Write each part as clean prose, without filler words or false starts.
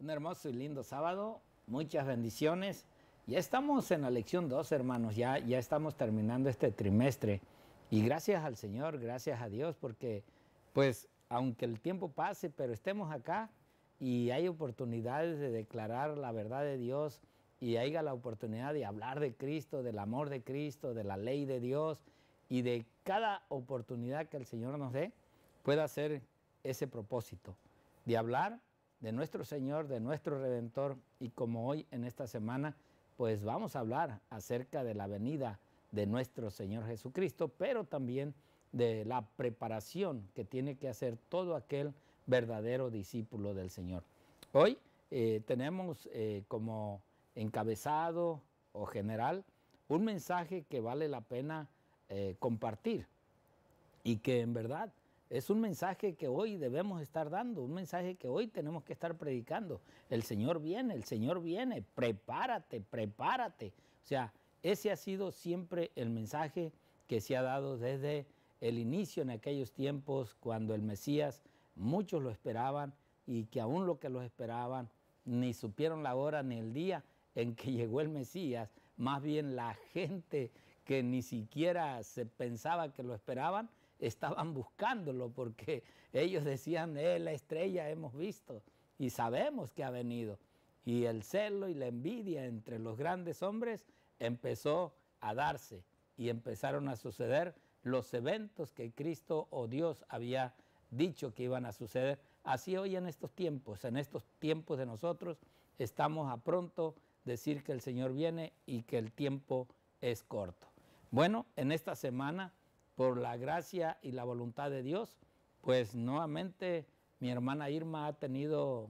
Un hermoso y lindo sábado, muchas bendiciones. Ya estamos en la lección 2, hermanos, ya estamos terminando este trimestre. Y gracias al Señor, gracias a Dios, porque pues aunque el tiempo pase, pero estemos acá y hay oportunidades de declarar la verdad de Dios y haya la oportunidad de hablar de Cristo, del amor de Cristo, de la ley de Dios y de cada oportunidad que el Señor nos dé, pueda ser ese propósito de hablar de nuestro Señor, de nuestro Redentor, y como hoy en esta semana, pues vamos a hablar acerca de la venida de nuestro Señor Jesucristo, pero también de la preparación que tiene que hacer todo aquel verdadero discípulo del Señor. Hoy tenemos como encabezado o general un mensaje que vale la pena compartir y que en verdad es un mensaje que hoy debemos estar dando, un mensaje que hoy tenemos que estar predicando. El Señor viene, prepárate, prepárate. O sea, ese ha sido siempre el mensaje que se ha dado desde el inicio en aquellos tiempos cuando el Mesías, muchos lo esperaban y que aún lo que lo esperaban ni supieron la hora ni el día en que llegó el Mesías. Más bien la gente que ni siquiera se pensaba que lo esperaban, estaban buscándolo porque ellos decían, la estrella hemos visto y sabemos que ha venido. Y el celo y la envidia entre los grandes hombres empezó a darse y empezaron a suceder los eventos que Cristo o Dios había dicho que iban a suceder. Así hoy en estos tiempos de nosotros, estamos a pronto decir que el Señor viene y que el tiempo es corto. Bueno, en esta semana, por la gracia y la voluntad de Dios, pues nuevamente mi hermana Irma ha tenido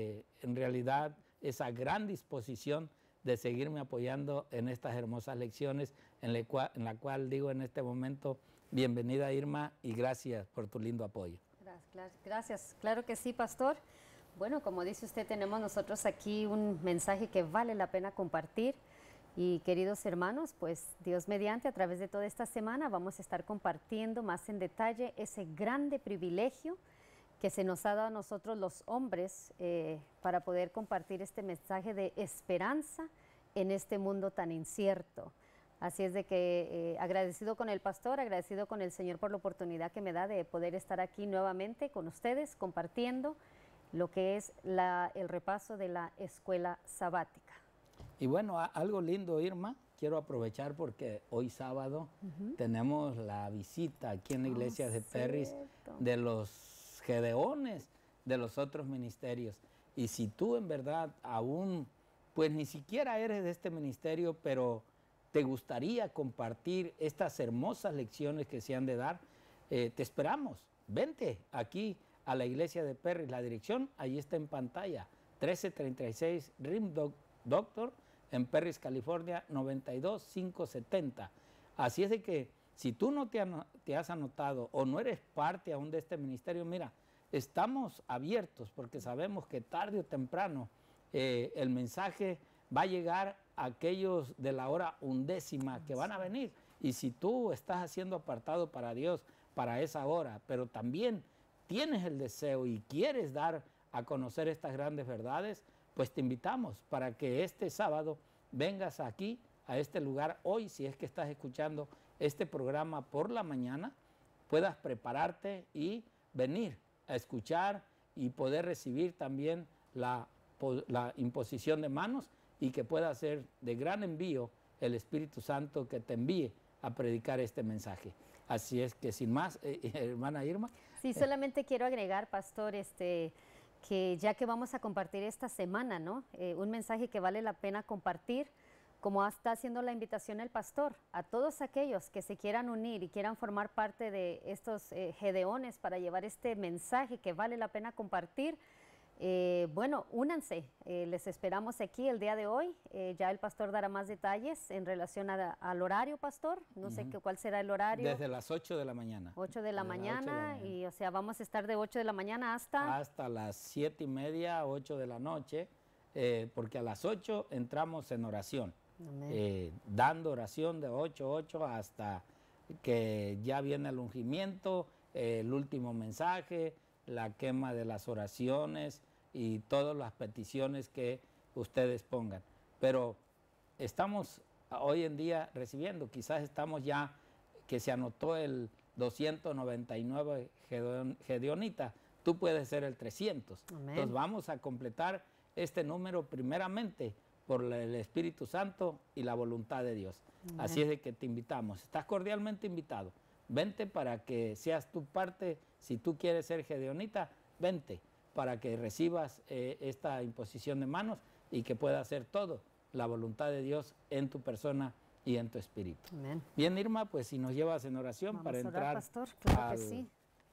en realidad esa gran disposición de seguirme apoyando en estas hermosas lecciones, en la cual digo en este momento, bienvenida Irma y gracias por tu lindo apoyo. Gracias, claro que sí, pastor. Bueno, como dice usted, tenemos nosotros aquí un mensaje que vale la pena compartir. Y queridos hermanos, pues Dios mediante, a través de toda esta semana vamos a estar compartiendo más en detalle ese grande privilegio que se nos ha dado a nosotros los hombres para poder compartir este mensaje de esperanza en este mundo tan incierto. Así es de que agradecido con el pastor, agradecido con el Señor por la oportunidad que me da de poder estar aquí nuevamente con ustedes compartiendo lo que es el repaso de la escuela sabática. Y bueno, algo lindo, Irma, quiero aprovechar porque hoy sábado tenemos la visita aquí en la iglesia de Perris de los gedeones de los otros ministerios. Y si tú en verdad aún, pues ni siquiera eres de este ministerio, pero te gustaría compartir estas hermosas lecciones que se han de dar, te esperamos. Vente aquí a la iglesia de Perris. La dirección ahí está en pantalla, 1336 Rim Doctor, en Perris, California, 92570. Así es de que si tú no te has anotado o no eres parte aún de este ministerio, mira, estamos abiertos porque sabemos que tarde o temprano el mensaje va a llegar a aquellos de la hora 11ª que van a venir. Y si tú estás haciendo apartado para Dios para esa hora, pero también tienes el deseo y quieres dar a conocer estas grandes verdades, pues te invitamos para que este sábado vengas aquí, a este lugar. Hoy, si es que estás escuchando este programa por la mañana, puedas prepararte y venir a escuchar y poder recibir también la imposición de manos y que pueda ser de gran envío el Espíritu Santo que te envíe a predicar este mensaje. Así es que sin más, hermana Irma. Sí, solamente quiero agregar, pastor, que ya que vamos a compartir esta semana, ¿no? Un mensaje que vale la pena compartir, como está haciendo la invitación el pastor, a todos aquellos que se quieran unir y quieran formar parte de estos gedeones para llevar este mensaje que vale la pena compartir. Bueno, únanse, les esperamos aquí el día de hoy. Ya el pastor dará más detalles en relación al horario, pastor. No sé cuál será el horario. Desde las 8 de la mañana. 8 de la mañana, y o sea, vamos a estar de 8 de la mañana hasta las 7:30, 8 de la noche, porque a las 8 entramos en oración, dando oración de 8 hasta que ya viene el ungimiento, el último mensaje, la quema de las oraciones, y todas las peticiones que ustedes pongan. Pero estamos hoy en día recibiendo, quizás estamos ya, que se anotó el 299 gedeonitas, tú puedes ser el 300. Amén. Entonces vamos a completar este número primeramente por el Espíritu Santo y la voluntad de Dios. Amén. Así es de que te invitamos, estás cordialmente invitado. Vente para que seas tu parte, si tú quieres ser gedeonita, vente para que recibas esta imposición de manos y que pueda hacer todo la voluntad de Dios en tu persona y en tu espíritu. Amén. Bien, Irma, pues si nos llevas en oración Vamos para a orar, entrar pastor, claro que sí.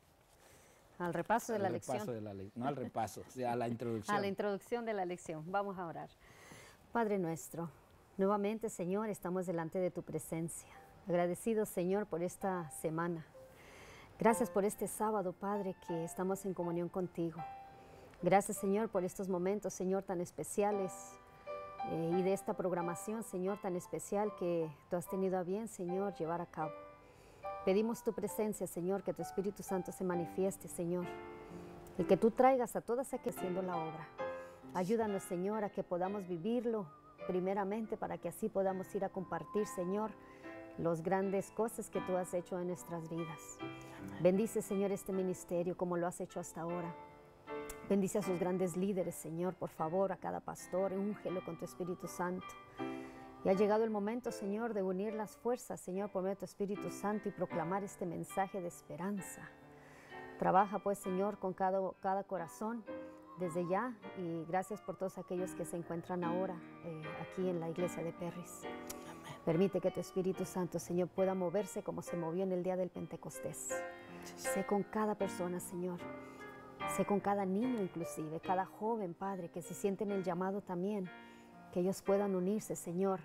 Al repaso de la lección. No al repaso, a la introducción. A la introducción de la lección. Vamos a orar. Padre nuestro, nuevamente, Señor, estamos delante de tu presencia. Agradecidos, Señor, por esta semana. Gracias por este sábado, Padre, que estamos en comunión contigo. Gracias, Señor, por estos momentos, Señor, tan especiales y de esta programación, Señor, tan especial que tú has tenido a bien, Señor, llevar a cabo. Pedimos tu presencia, Señor, que tu Espíritu Santo se manifieste, Señor, y que tú traigas a todas aquellas haciendo la obra. Ayúdanos, Señor, a que podamos vivirlo primeramente para que así podamos ir a compartir, Señor, las grandes cosas que tú has hecho en nuestras vidas. Bendice, Señor, este ministerio como lo has hecho hasta ahora. Bendice a sus grandes líderes, Señor, por favor, a cada pastor, úngelo con tu Espíritu Santo. Y ha llegado el momento, Señor, de unir las fuerzas, Señor, por medio de tu Espíritu Santo y proclamar este mensaje de esperanza. Trabaja, pues, Señor, con cada corazón desde ya, y gracias por todos aquellos que se encuentran ahora aquí en la iglesia de Perris. Amén. Permite que tu Espíritu Santo, Señor, pueda moverse como se movió en el día del Pentecostés. Sé con cada persona, Señor. Sé con cada niño inclusive, cada joven, Padre, que se sienten el llamado también, que ellos puedan unirse, Señor,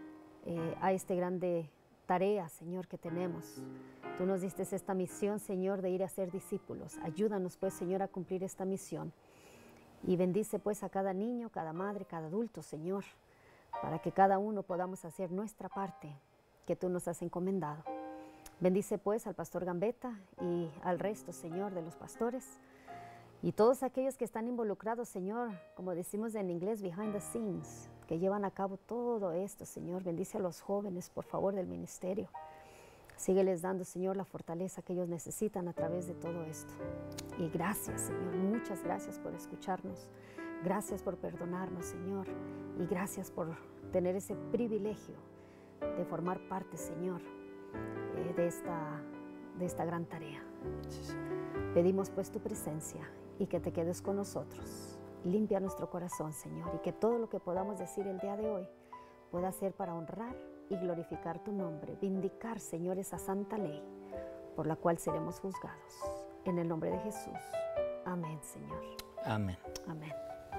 a esta grande tarea, Señor, que tenemos. Tú nos diste esta misión, Señor, de ir a ser discípulos. Ayúdanos, pues, Señor, a cumplir esta misión. Y bendice, pues, a cada niño, cada madre, cada adulto, Señor, para que cada uno podamos hacer nuestra parte que tú nos has encomendado. Bendice, pues, al pastor Gambetta y al resto, Señor, de los pastores y todos aquellos que están involucrados, Señor, como decimos en inglés, behind the scenes, que llevan a cabo todo esto, Señor. Bendice a los jóvenes, por favor, del ministerio. Sígueles dando, Señor, la fortaleza que ellos necesitan a través de todo esto. Y gracias, Señor, muchas gracias por escucharnos. Gracias por perdonarnos, Señor. Y gracias por tener ese privilegio de formar parte, Señor, de esta gran tarea. Pedimos, pues, tu presencia y que te quedes con nosotros. Limpia nuestro corazón, Señor, y que todo lo que podamos decir el día de hoy pueda ser para honrar y glorificar tu nombre, vindicar, Señor, esa santa ley por la cual seremos juzgados. En el nombre de Jesús. Amén, Señor. Amén. Amén.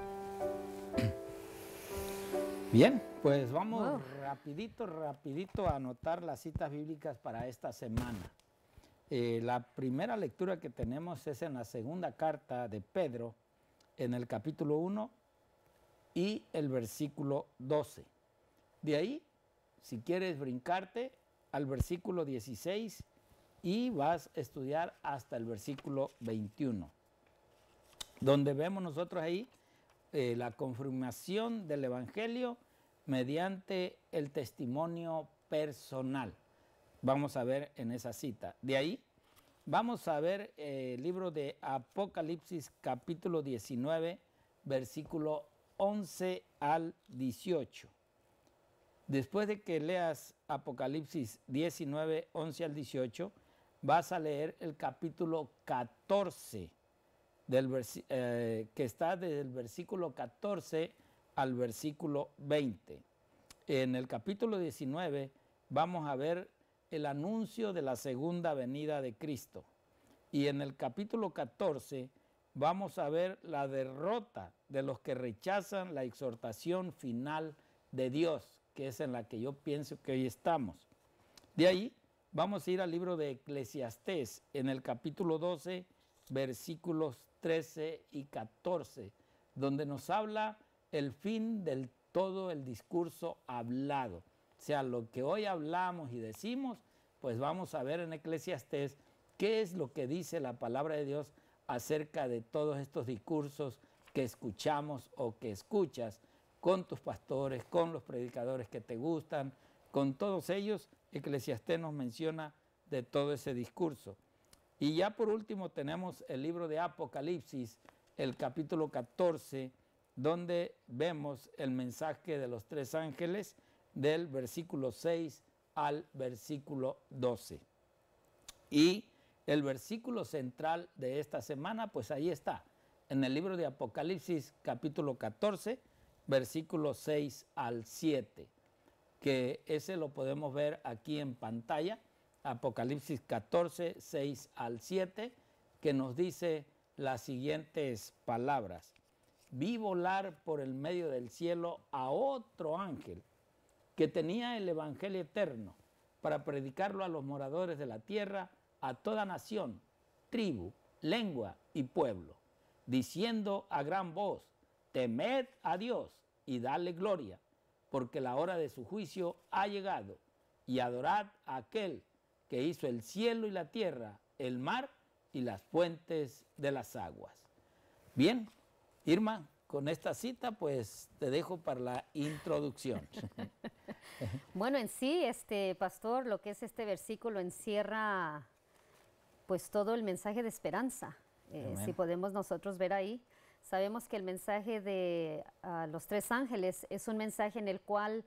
Bien, pues vamos rapidito a anotar las citas bíblicas para esta semana. La primera lectura que tenemos es en la segunda carta de Pedro, en el capítulo 1 y el versículo 12. De ahí, si quieres brincarte al versículo 16 y vas a estudiar hasta el versículo 21, donde vemos nosotros ahí la confirmación del Evangelio mediante el testimonio personal. Vamos a ver en esa cita. De ahí vamos a ver el libro de Apocalipsis capítulo 19, versículo 11 al 18. Después de que leas Apocalipsis 19, 11 al 18, vas a leer el capítulo 14, que está desde el versículo 14 al versículo 20. En el capítulo 19 vamos a ver el anuncio de la segunda venida de Cristo. Y en el capítulo 14 vamos a ver la derrota de los que rechazan la exhortación final de Dios, que es en la que yo pienso que hoy estamos. De ahí vamos a ir al libro de Eclesiastés, en el capítulo 12, versículos 13 y 14, donde nos habla el fin del todo el discurso hablado. O sea, lo que hoy hablamos y decimos, pues vamos a ver en Eclesiastés qué es lo que dice la palabra de Dios acerca de todos estos discursos que escuchamos o que escuchas con tus pastores, con los predicadores que te gustan, con todos ellos. Eclesiastés nos menciona de todo ese discurso. Y ya por último tenemos el libro de Apocalipsis, el capítulo 14, donde vemos el mensaje de los 3 ángeles del versículo 6 al versículo 12. Y el versículo central de esta semana, pues ahí está, en el libro de Apocalipsis capítulo 14, versículo 6 al 7, que ese lo podemos ver aquí en pantalla, Apocalipsis 14, 6 al 7, que nos dice las siguientes palabras. Vi volar por el medio del cielo a otro ángel que tenía el evangelio eterno para predicarlo a los moradores de la tierra, a toda nación, tribu, lengua y pueblo, diciendo a gran voz, temed a Dios y dadle gloria, porque la hora de su juicio ha llegado, y adorad a aquel que hizo el cielo y la tierra, el mar y las fuentes de las aguas. Bien, Irma, con esta cita pues te dejo para la introducción. Bueno, en sí, pastor, lo que es este versículo encierra pues todo el mensaje de esperanza. Si podemos nosotros ver ahí, sabemos que el mensaje de los 3 ángeles es un mensaje en el cual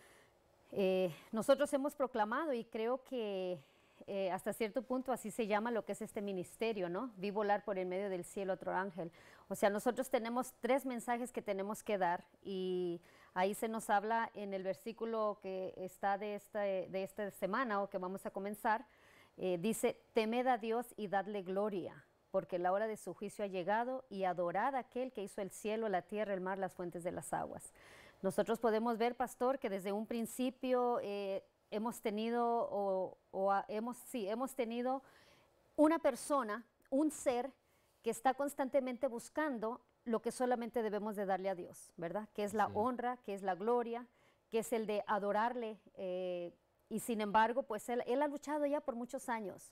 nosotros hemos proclamado, y creo que hasta cierto punto así se llama lo que es este ministerio, ¿no? Vi volar por el medio del cielo otro ángel. O sea, nosotros tenemos 3 mensajes que tenemos que dar, y ahí se nos habla en el versículo que está de esta semana, o que vamos a comenzar, dice, temed a Dios y dadle gloria, porque la hora de su juicio ha llegado, y adorad a aquel que hizo el cielo, la tierra, el mar, las fuentes de las aguas. Nosotros podemos ver, pastor, que desde un principio hemos tenido hemos tenido una persona, un ser que está constantemente buscando lo que solamente debemos de darle a Dios, ¿verdad? Que es la honra, que es la gloria, que es el de adorarle, y sin embargo, pues él ha luchado ya por muchos años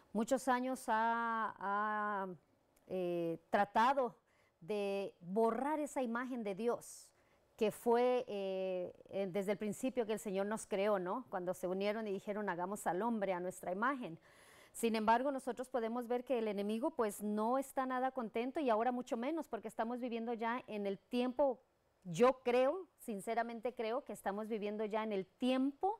ha tratado de borrar esa imagen de Dios que fue desde el principio que el Señor nos creó, ¿no? Cuando se unieron y dijeron, hagamos al hombre a nuestra imagen. Sin embargo, nosotros podemos ver que el enemigo pues no está nada contento, y ahora mucho menos, porque estamos viviendo ya en el tiempo, yo creo, sinceramente creo que estamos viviendo ya en el tiempo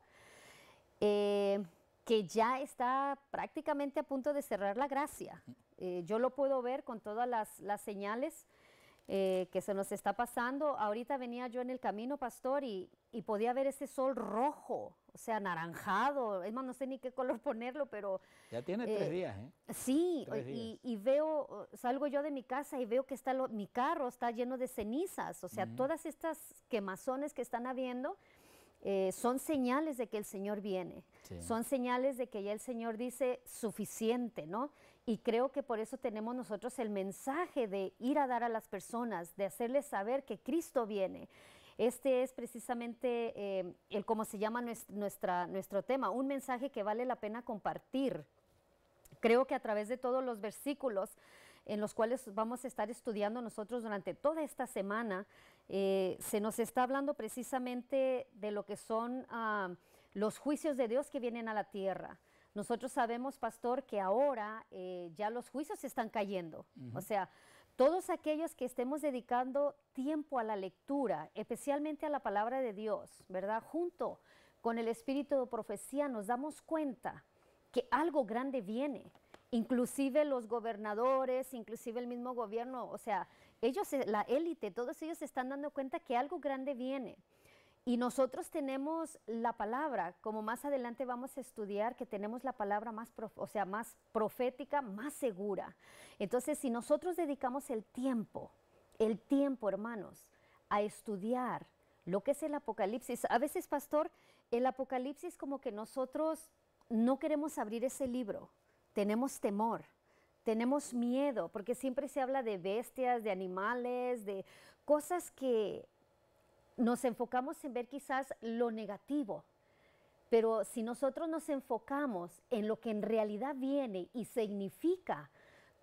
que ya está prácticamente a punto de cerrar la gracia. Yo lo puedo ver con todas las señales que se nos está pasando. Ahorita venía yo en el camino, pastor, y podía ver ese sol rojo, o sea, anaranjado. Es más, no sé ni qué color ponerlo, pero... Ya tiene 3 días, ¿eh? Sí, 3 días. y veo, salgo yo de mi casa y veo que mi carro está lleno de cenizas. O sea, todas estas quemazones que están habiendo son señales de que el Señor viene. Sí. Son señales de que ya el Señor dice suficiente, ¿no? Y creo que por eso tenemos nosotros el mensaje de ir a dar a las personas, de hacerles saber que Cristo viene. Este es precisamente el cómo se llama nuestro tema, un mensaje que vale la pena compartir. Creo que a través de todos los versículos en los cuales vamos a estar estudiando nosotros durante toda esta semana, se nos está hablando precisamente de lo que son los juicios de Dios que vienen a la tierra. Nosotros sabemos, pastor, que ahora ya los juicios están cayendo. O sea, todos aquellos que estemos dedicando tiempo a la lectura, especialmente a la palabra de Dios, ¿verdad? Junto con el espíritu de profecía nos damos cuenta que algo grande viene. Inclusive los gobernadores, inclusive el mismo gobierno, o sea, ellos, la élite, todos ellos se están dando cuenta que algo grande viene. Y nosotros tenemos la palabra, como más adelante vamos a estudiar, que tenemos la palabra más profética, más segura. Entonces, si nosotros dedicamos el tiempo, hermanos, a estudiar lo que es el Apocalipsis, a veces, pastor, el Apocalipsis como que nosotros no queremos abrir ese libro, tenemos temor, tenemos miedo, porque siempre se habla de bestias, de animales, de cosas que nos enfocamos en ver quizás lo negativo, pero si nosotros nos enfocamos en lo que en realidad viene y significa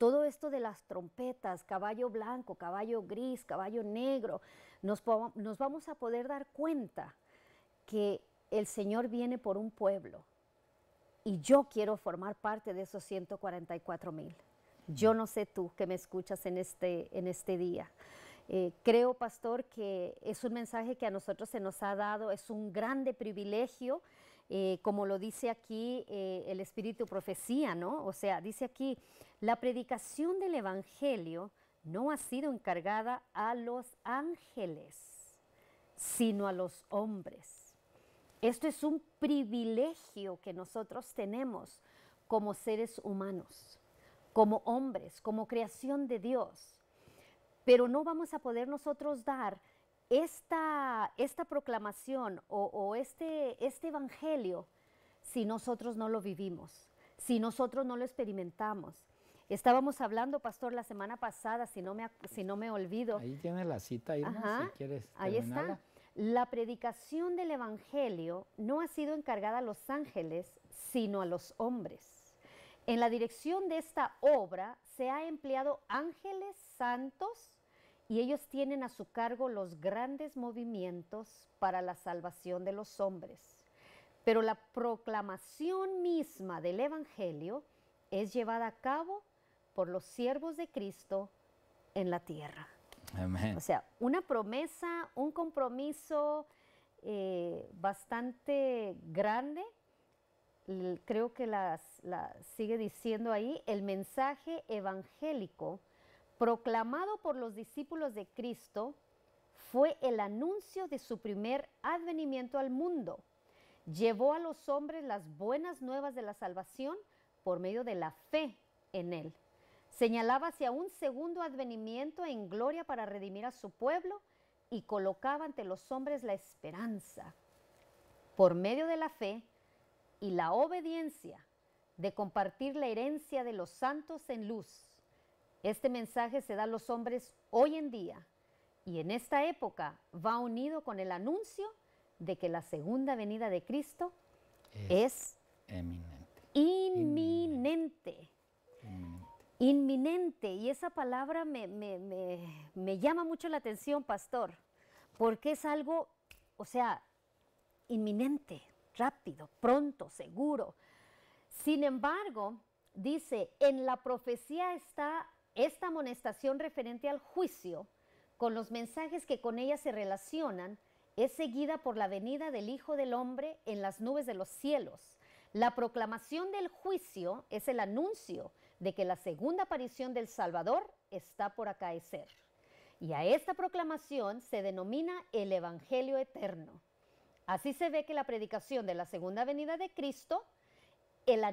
todo esto de las trompetas, caballo blanco, caballo gris, caballo negro, nos vamos a poder dar cuenta que el Señor viene por un pueblo y yo quiero formar parte de esos 144,000. Yo no sé tú que me escuchas en este día. Creo, pastor, que es un mensaje que a nosotros se nos ha dado, es un grande privilegio, como lo dice aquí el Espíritu Profecía, ¿no? O sea, dice aquí, la predicación del Evangelio no ha sido encargada a los ángeles, sino a los hombres. Esto es un privilegio que nosotros tenemos como seres humanos, como hombres, como creación de Dios. Pero no vamos a poder nosotros dar esta proclamación o este evangelio si nosotros no lo vivimos, si nosotros no lo experimentamos. Estábamos hablando, pastor, la semana pasada, si no me olvido. Ahí tienes la cita, Irma, si quieres ahí terminarla. está. La predicación del evangelio no ha sido encargada a los ángeles, sino a los hombres. En la dirección de esta obra se ha empleado ángeles santos y ellos tienen a su cargo los grandes movimientos para la salvación de los hombres. Pero la proclamación misma del evangelio es llevada a cabo por los siervos de Cristo en la tierra. Amén. O sea, una promesa, un compromiso bastante grande. Creo que la sigue diciendo ahí, el mensaje evangélico proclamado por los discípulos de Cristo fue el anuncio de su primer advenimiento al mundo. Llevó a los hombres las buenas nuevas de la salvación por medio de la fe en Él. Señalaba hacia un segundo advenimiento en gloria para redimir a su pueblo y colocaba ante los hombres la esperanza, por medio de la fe y la obediencia, de compartir la herencia de los santos en luz. Este mensaje se da a los hombres hoy en día y en esta época va unido con el anuncio de que la segunda venida de Cristo es inminente. Inminente. Y esa palabra me llama mucho la atención, pastor, porque es algo, o sea, inminente, rápido, pronto, seguro. Sin embargo, dice, en la profecía está esta amonestación referente al juicio, con los mensajes que con ella se relacionan, es seguida por la venida del Hijo del Hombre en las nubes de los cielos. La proclamación del juicio es el anuncio de que la segunda aparición del Salvador está por acaecer. Y a esta proclamación se denomina el Evangelio Eterno. Así se ve que la predicación de la segunda venida de Cristo, él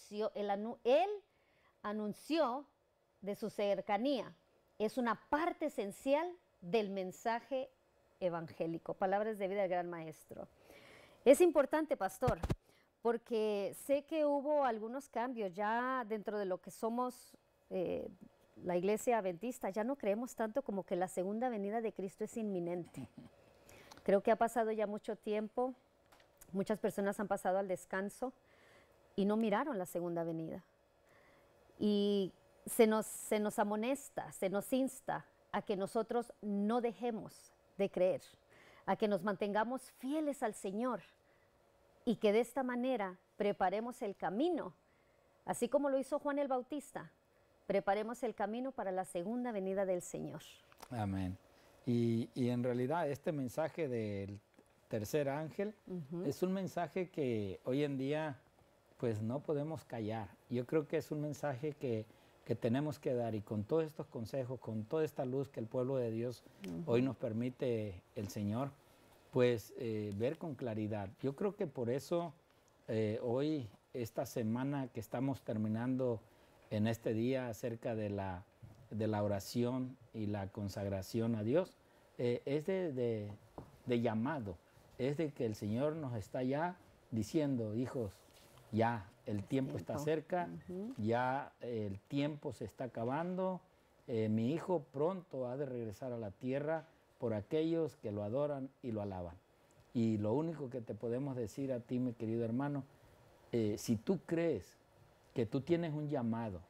anunció de su cercanía, es una parte esencial del mensaje evangélico. Palabras de vida del gran maestro. Es importante, pastor, porque sé que hubo algunos cambios ya dentro de lo que somos la iglesia adventista. Ya no creemos tanto como que la segunda venida de Cristo es inminente. Creo que ha pasado ya mucho tiempo, muchas personas han pasado al descanso y no miraron la segunda venida. Y se nos amonesta, se nos insta a que nosotros no dejemos de creer, a que nos mantengamos fieles al Señor y que de esta manera preparemos el camino, así como lo hizo Juan el Bautista, preparemos el camino para la segunda venida del Señor. Amén. Y en realidad este mensaje del tercer ángel es un mensaje que hoy en día pues no podemos callar. Yo creo que es un mensaje que tenemos que dar, y con todos estos consejos, con toda esta luz que el pueblo de Dios hoy nos permite el Señor, pues ver con claridad. Yo creo que por eso hoy, esta semana que estamos terminando en este día acerca de la oración y la consagración a Dios, es de llamado, es de que el Señor nos está ya diciendo, hijos, ya el tiempo está cerca, ya el tiempo se está acabando, mi hijo pronto ha de regresar a la tierra por aquellos que lo adoran y lo alaban. Y lo único que te podemos decir a ti, mi querido hermano, si tú crees que tú tienes un llamado,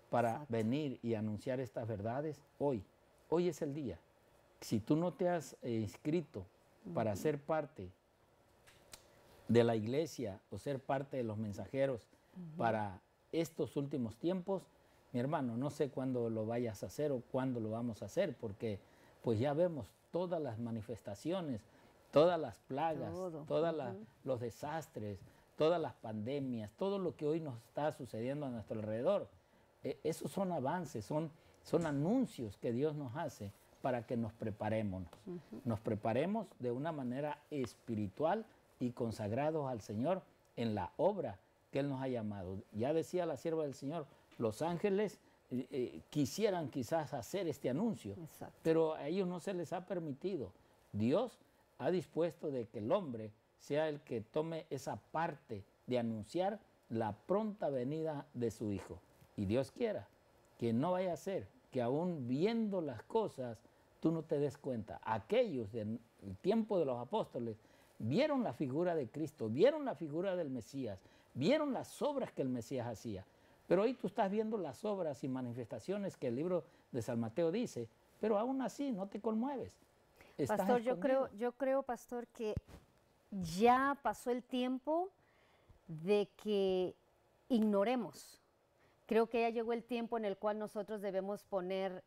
para Exacto. venir y anunciar estas verdades hoy. Hoy es el día. Si tú no te has inscrito para ser parte de la iglesia o ser parte de los mensajeros para estos últimos tiempos, mi hermano, no sé cuándo lo vayas a hacer o cuándo lo vamos a hacer, porque pues ya vemos todas las manifestaciones, todas las plagas, todos los desastres, todas las pandemias, todo lo que hoy nos está sucediendo a nuestro alrededor. Esos son avances, son anuncios que Dios nos hace para que nos preparemos. Nos preparemos de una manera espiritual y consagrados al Señor en la obra que Él nos ha llamado. Ya decía la sierva del Señor, los ángeles quisieran quizás hacer este anuncio, pero a ellos no se les ha permitido. Dios ha dispuesto de que el hombre sea el que tome esa parte de anunciar la pronta venida de su Hijo. Y Dios quiera que no vaya a ser que aún viendo las cosas tú no te des cuenta. Aquellos del tiempo de los apóstoles vieron la figura de Cristo, vieron la figura del Mesías, vieron las obras que el Mesías hacía. Pero hoy tú estás viendo las obras y manifestaciones que el libro de San Mateo dice, pero aún así no te conmueves. Pastor, yo creo, pastor, que ya pasó el tiempo de que ignoremos. Creo que ya llegó el tiempo en el cual nosotros debemos poner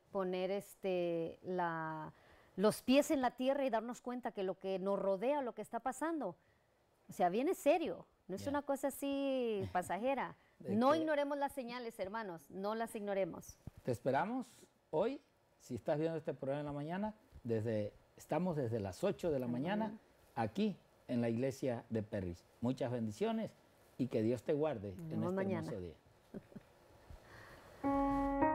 los pies en la tierra y darnos cuenta que lo que nos rodea, lo que está pasando, o sea, viene serio, no es una cosa así pasajera. No ignoremos las señales, hermanos, no las ignoremos. Te esperamos hoy, si estás viendo este programa en la mañana, estamos desde las 8 de la mañana aquí en la iglesia de Perris. Muchas bendiciones y que Dios te guarde en este hermoso día.